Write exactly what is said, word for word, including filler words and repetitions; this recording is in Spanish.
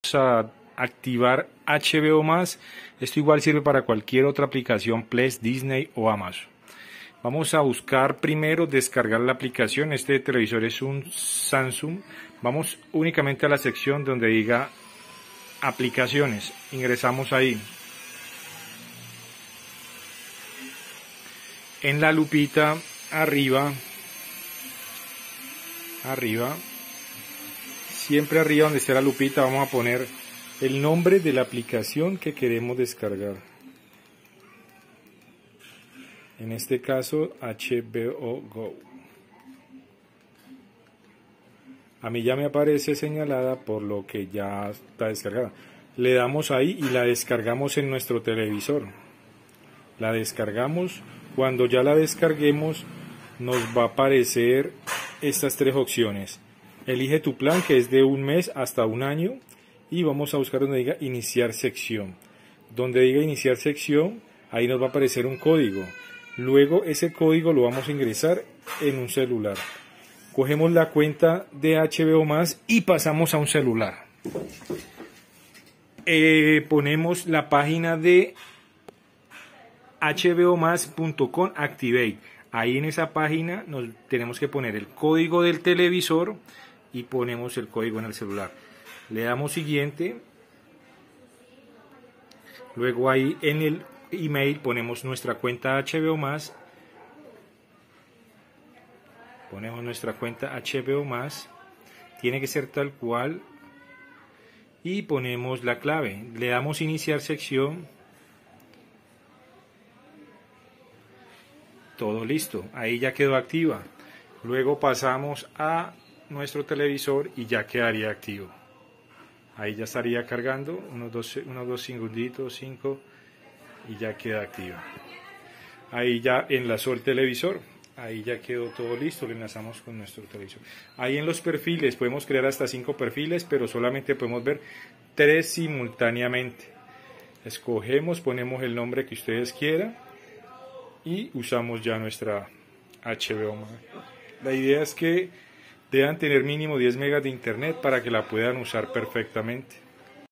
vamos a activar H B O más. Esto igual sirve para cualquier otra aplicación, Plex, Disney o Amazon. Vamos a buscar primero descargar la aplicación. Este televisor es un Samsung. Vamos únicamente a la sección donde diga aplicaciones. Ingresamos ahí. En la lupita arriba, arriba, siempre arriba donde esté la lupita, vamos a poner el nombre de la aplicación que queremos descargar. En este caso, H B O Go. A mí ya me aparece señalada por lo que ya está descargada. Le damos ahí y la descargamos en nuestro televisor. La descargamos. Cuando ya la descarguemos, nos va a aparecer estas tres opciones. Elige tu plan, que es de un mes hasta un año. Y vamos a buscar donde diga iniciar sección. Donde diga iniciar sección, ahí nos va a aparecer un código. Luego ese código lo vamos a ingresar en un celular. Cogemos la cuenta de H B O más y pasamos a un celular. Eh, ponemos la página de H B O más punto com Activate. Ahí en esa página nos tenemos que poner el código del televisor y ponemos el código en el celular. Le damos siguiente. Luego ahí en el email ponemos nuestra cuenta H B O más. Ponemos nuestra cuenta H B O más. Tiene que ser tal cual. Y ponemos la clave. Le damos iniciar sección. Todo listo. Ahí ya quedó activa. Luego pasamos a nuestro televisor y ya quedaría activo. Ahí ya estaría cargando unos dos, unos dos segunditos, cinco, y ya queda activa. Ahí ya enlazó el televisor. Ahí ya quedó todo listo, lo enlazamos con nuestro televisor. Ahí en los perfiles podemos crear hasta cinco perfiles, pero solamente podemos ver tres simultáneamente. Escogemos, ponemos el nombre que ustedes quieran y usamos ya nuestra H B O más. La idea es que deban tener mínimo diez megas de internet para que la puedan usar perfectamente.